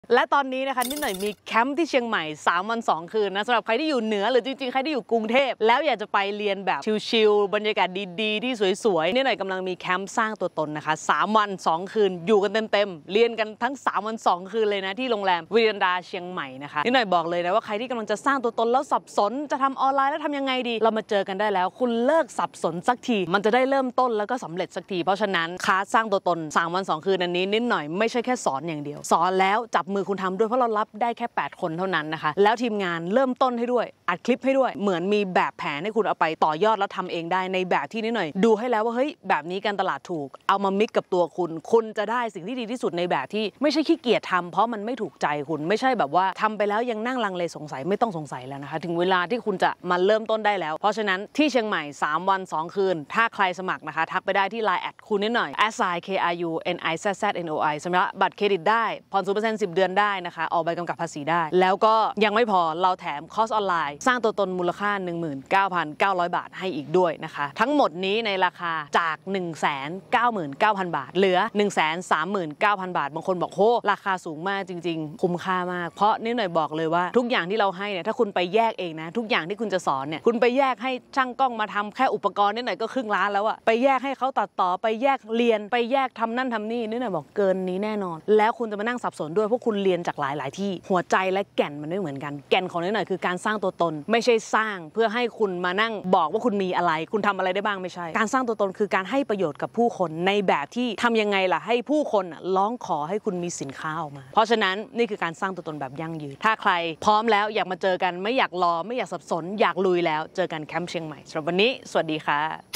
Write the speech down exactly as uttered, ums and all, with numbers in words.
และตอนนี้นะคะนิดหน่อยมีแคมป์ที่เชียงใหม่สามวันสองคืนนะสำหรับใครที่อยู่เหนือหรือจริงๆใครที่อยู่กรุงเทพแล้วอยากจะไปเรียนแบบชิลๆบรรยากาศดีๆที่สวยๆนิดหน่อยกำลังมีแคมป์สร้างตัวตนนะคะสามวันสองคืนอยู่กันเต็มๆเรียนกันทั้งสามวันสองคืนเลยนะที่โรงแรมวีรันดาเชียงใหม่นะคะนิดหน่อยบอกเลยนะว่าใครที่กำลังจะสร้างตัวตนแล้วสับสนจะทำออนไลน์แล้วทำยังไงดีเรามาเจอกันได้แล้วคุณเลิกสับสนสักทีมันจะได้เริ่มต้นแล้วก็สำเร็จสักทีเพราะฉะนั้นคลาสสร้างตัวตนสามวันสองคืนอันนี้นิดหน่อยไม่ใช่แค่สอนอย่างเดียวสอนแล้วจับมือคุณทำด้วยเพราะเรารับได้แค่แปดคนเท่านั้นนะคะแล้วทีมงานเริ่มต้นให้ด้วยอัดคลิปให้ด้วยเหมือนมีแบบแผนให้คุณเอาไปต่อยอดแล้วทำเองได้ในแบบที่นิดหน่อยดูให้แล้วว่าเฮ้ยแบบนี้การตลาดถูกเอามามิกกับตัวคุณคุณจะได้สิ่งที่ดีที่สุดในแบบที่ไม่ใช่ขี้เกียจทำเพราะมันไม่ถูกใจคุณไม่ใช่แบบว่าทำไปแล้วยังนั่งลังเลสงสัยไม่ต้องสงสัยแล้วนะคะถึงเวลาที่คุณจะมาเริ่มต้นได้แล้วเพราะฉะนั้นที่เชียงใหม่สามวันสองคืนถ้าใครสมัครนะคะทักไปได้ที่ ไลน์ แอดคุณนิดหน่อย แอท ไซน์ เค อาร์ ยู เอ็น ไอ แซด แซด เอ็น โอ ไอ สำหรับบัตรเครดิตได้ผ่อน ศูนย์เปอร์เซ็นต์ สิบเดือนได้นะคะออกใบกำกับภาษีได้แล้วก็ยังไม่พอเราแถมคอร์สออนไลน์สร้างตัวตนมูลค่า หนึ่งหมื่นเก้าพันเก้าร้อย บาทให้อีกด้วยนะคะทั้งหมดนี้ในราคาจาก หนึ่งแสนเก้าหมื่นเก้าพัน บาทเหลือ หนึ่งแสนสามหมื่นเก้าพัน บาทบางคนบอกโหราคาสูงมากจริงๆคุ้มค่ามากเพราะนิดหน่อยบอกเลยว่าทุกอย่างที่เราให้เนี่ยถ้าคุณไปแยกเองนะทุกอย่างที่คุณจะสอนเนี่ยคุณไปแยกให้ช่างกล้องมาทำแค่อุปกรณ์นิดหน่อยก็ครึ่งล้านแล้วอะไปแยกให้เขาตัดต่อไปแยกเรียนไปแยกทำนั่นทำนี่นิดหน่อยบอกเกินนี้แน่นอนแล้วคุณจะมานั่งสับสนด้วยเพราะคุณเรียนจากหลายๆที่หัวใจและแก่นมันไม่เหมือนกันแก่นของนิดหน่อยคือการสร้างตัวตนไม่ใช่สร้างเพื่อให้คุณมานั่งบอกว่าคุณมีอะไรคุณทำอะไรได้บ้างไม่ใช่การสร้างตัวตนคือการให้ประโยชน์กับผู้คนในแบบที่ทำยังไงล่ะให้ผู้คนร้องขอให้คุณมีสินค้าออกมาเพราะฉะนั้นนี่คือการสร้างตัวตนแบบยั่งยืนถ้าใครพร้อมแล้วอยากมาเจอกันไม่อยากรอไม่อยากสับสนอยากลุยแล้วเจอกันแคมป์เชียงใหม่สำหรับวันนี้สวัสดีค่ะ